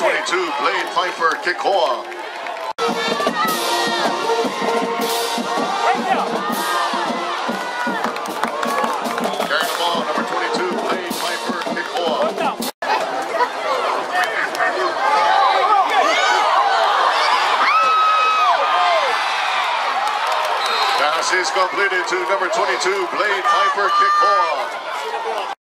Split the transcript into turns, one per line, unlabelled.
22, Blade Piper Kikoa. Carrying the ball, number 22, Blade Piper Kikoa. Pass is completed to number 22, Blade Piper Kikoa.